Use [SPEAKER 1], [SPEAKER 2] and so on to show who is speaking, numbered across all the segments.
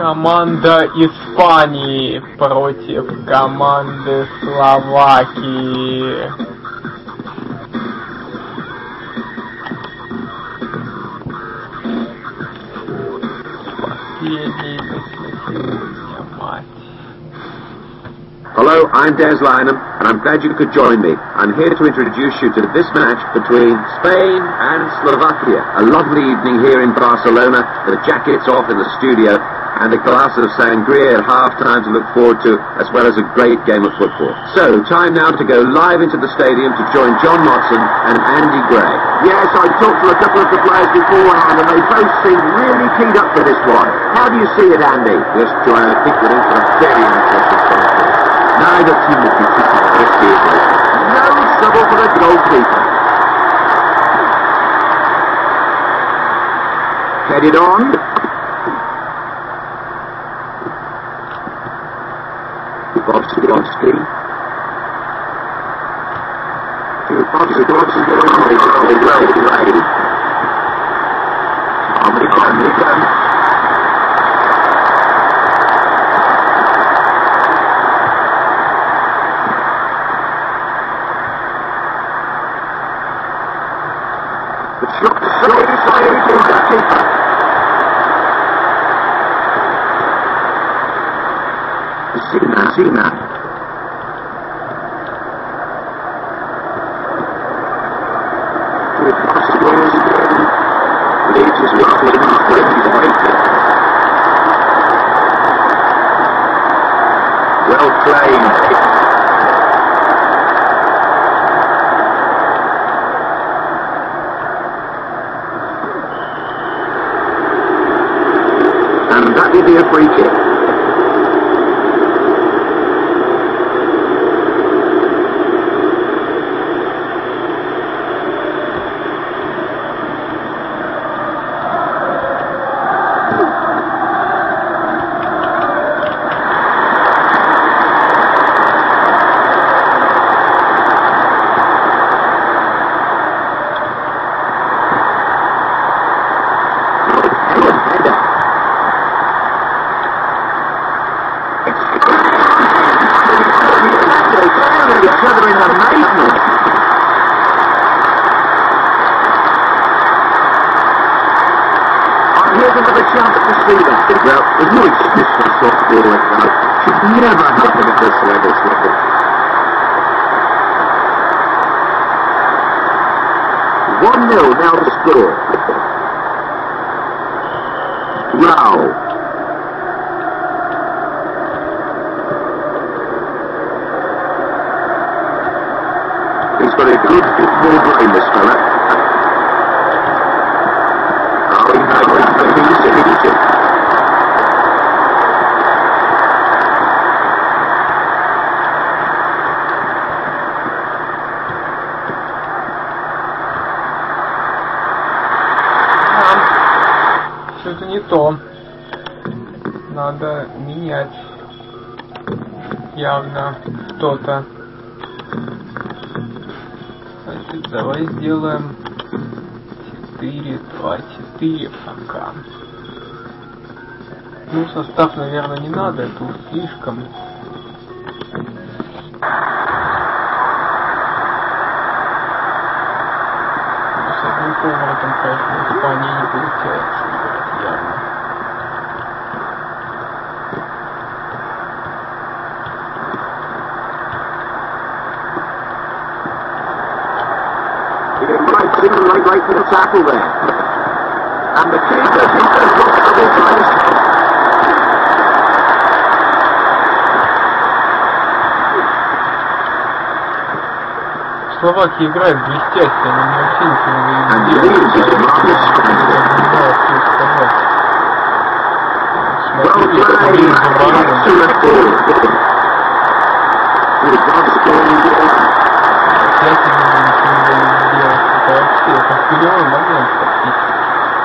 [SPEAKER 1] Команда Испании против команды Словакии. Последний на сегодня матч.
[SPEAKER 2] Hello, I'm Des Lynham, and I'm glad you could join me. I'm here to introduce you to this match between Spain and Slovakia. A lovely evening here in Barcelona, with the jackets off in the studio, and a glass of sangria at half-time to look forward to, as well as a great game of football. So, time now to go live into the stadium to join John Motson and Andy Gray. Yes, I talked to a couple of the players beforehand, and they both seem really keyed up for this one. How do you see it, Andy? Yes, John, I think we're in for a very interesting contest. Neither team will be thinking no trouble for the goalkeeper. Headed on. Bobsky. Sina. Well played. And that will be a free kick. Well, there's no excuse for soft ball like that. Should never happen at this level, Slippy. 1-0 now to score. Rao. He's got a good football brain, this fella.
[SPEAKER 1] Что-то не то. Надо менять. Явно что-то. Значит, давай сделаем 4-2-4 пока. Ну, состав, наверное, не надо, это уж слишком. С одним поворотом, конечно, в Испании не получается играть явно.
[SPEAKER 2] Right for the tackle there. And the keeper thinks they've got double times.
[SPEAKER 1] Словакия играет блестяще, они вообще ничего не делают. Смотрите, как они заборолись. Это вообще, это ключевой момент практически.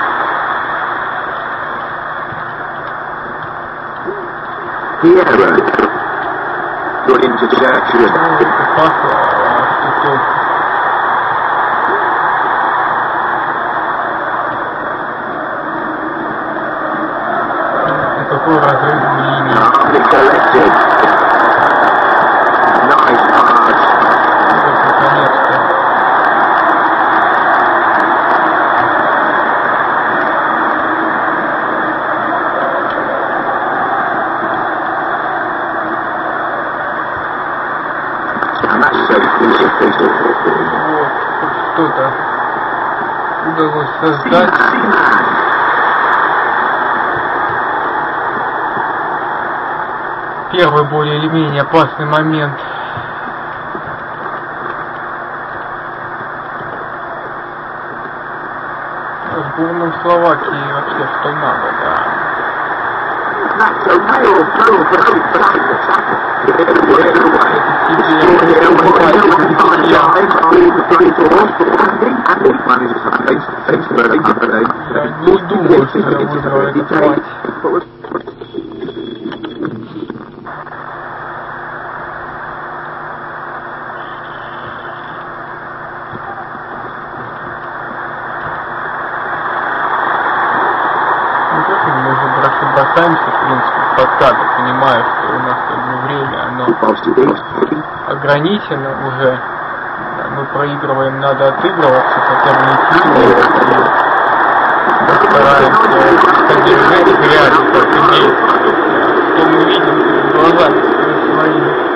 [SPEAKER 2] Piero. Good interception.
[SPEAKER 1] Какой раз создать первый более или менее опасный момент. Сборную Словакии вообще что надо, да. Я не думаю, что я выиграю этот матч. Мы уже бросаемся, в принципе, в подкаты, понимая, что у нас время, оно ограничено уже. Мы проигрываем, надо отыгрываться, хотя бы не сильно, и стараемся поддержать их реально, как имеет. Что мы видим перед глазами своими.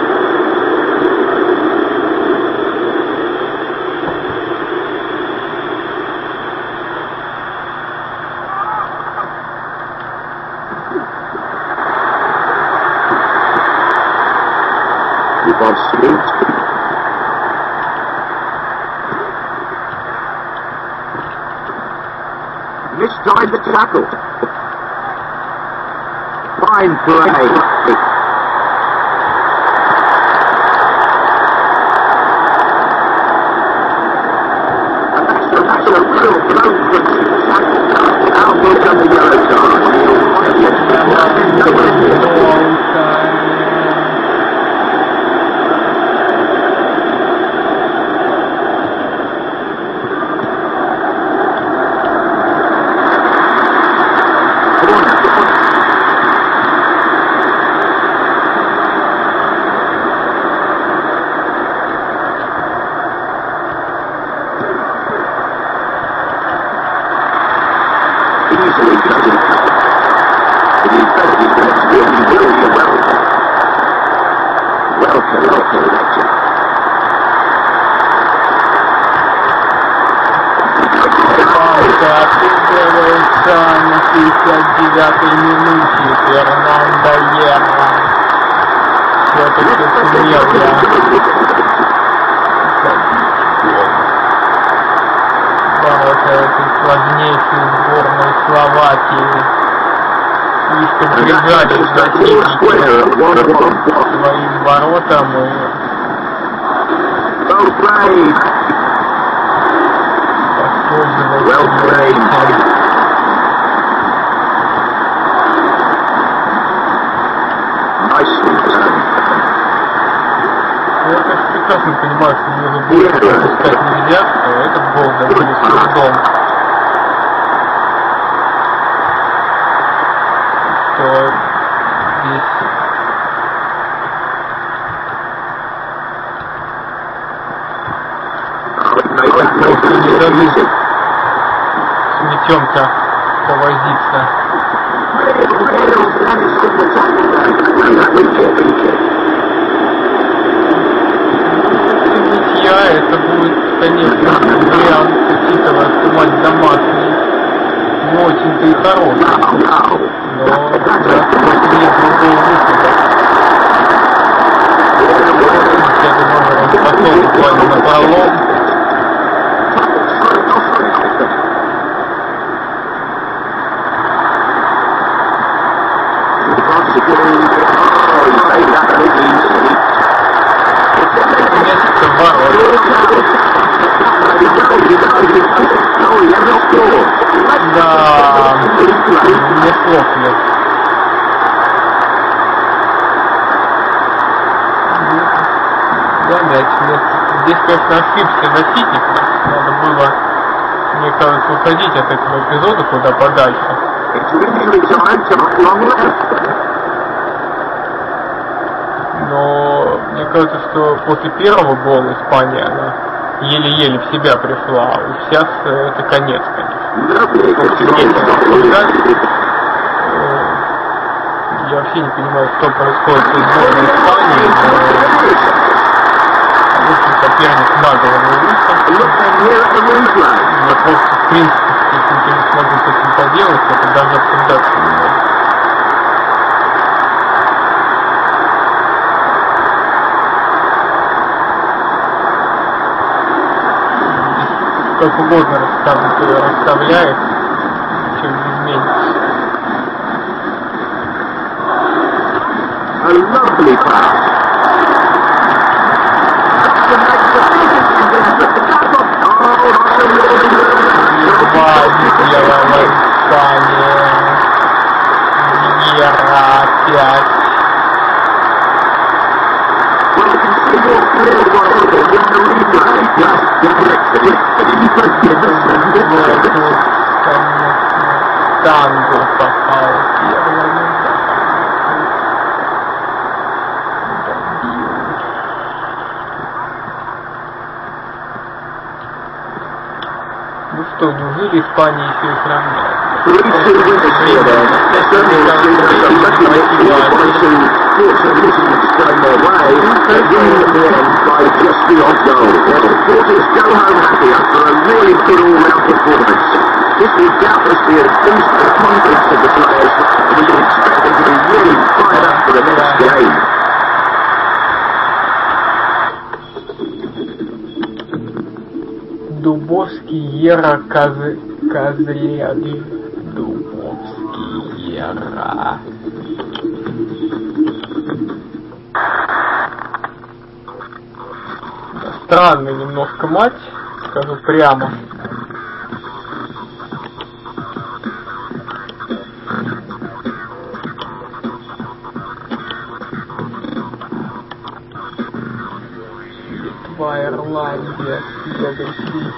[SPEAKER 2] Mistimed the tackle. Fine play. That's a real blow from the tackle. Out will come the yellow card. Easily doesn't help. It is better defense really well collected.
[SPEAKER 1] Отыгрывается на 69-й минуте Фернандо Ерра. Все-таки сумел бороться этой сложнейшей сборной Словакии. Слишком прижались защитники своим воротам Я, конечно, прекрасно понимаю, что мне уже больше пропускать нельзя, что этот гол добили с трудом. Что здесь просто не дадут с мячом-то повозиться. Ничья, это будет, конечно, вариант, учитывая, что матч домашний, не очень-то и хороший. Но да, просто нет другого выхода. Я думаю, он пошел буквально на пролом. Место ворот. Да, неплохо. Да, мяч. Здесь, конечно, ошибся защитник. Надо было, мне кажется, уходить от этого эпизода куда подальше. Но мне кажется, что после первого гола Испания, она еле-еле в себя пришла, а уж сейчас это конец, конечно. Я вообще не понимаю, что происходит с сборной Испании, но соперник нагло не вышел. Мне просто, в принципе, делать, это даже обсуждаться не может. Как угодно расставляет, чем изменится.
[SPEAKER 2] A lovely pass.
[SPEAKER 1] Танго попал первым. Ну что, неужели Испания еще и сравняет?
[SPEAKER 2] This will doubtless be a boost to the confidence of the players, and we can expect them to be really fired up for the next game.
[SPEAKER 1] Дубовский Ера Козледы. Дубовский Ера. Странный немножко матч, скажу прямо. Ирландия, следующий.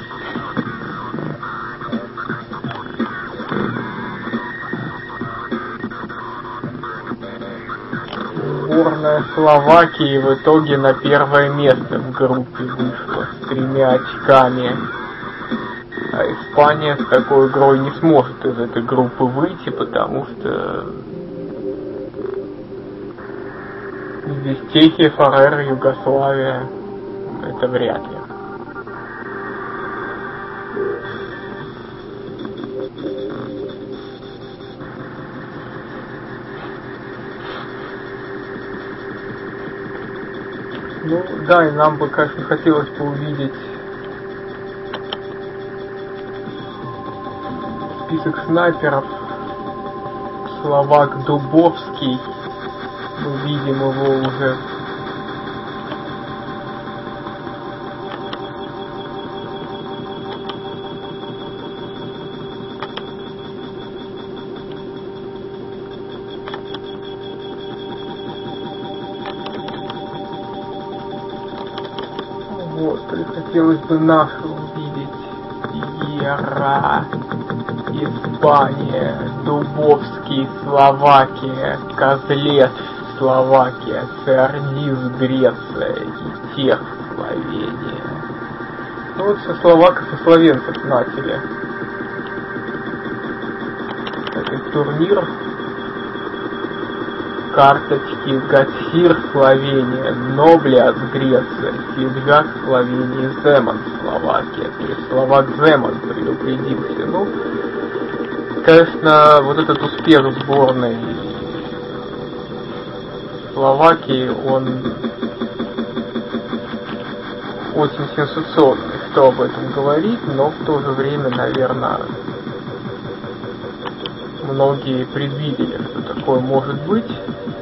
[SPEAKER 1] Сборная Словакии в итоге на первое место в группе вышла с 3 очками. А Испания с такой игрой не сможет из этой группы выйти, потому что здесь Чехия, Фареры, Югославия. Это вряд ли. Ну да, и нам бы, конечно, хотелось бы увидеть список снайперов. Словак Дубовский. Мы видим его уже. Вот, и хотелось бы наши увидеть. Ера, Испания, Дубовский, Словакия, Козлет, Словакия, Сардис, Греция и Тех, Словения. Ну вот со словаков и словенцев начали этот турнир. Карточки: Гатсир, Словения, Ноблиас, Греция, Сидвяк, Словения, Земан, Словакия. То есть словак Земан предупредился. Ну, конечно, вот этот успех сборной Словакии, он очень сенсационный, что об этом говорить, но в то же время, наверное, многие предвидели, что такое может быть.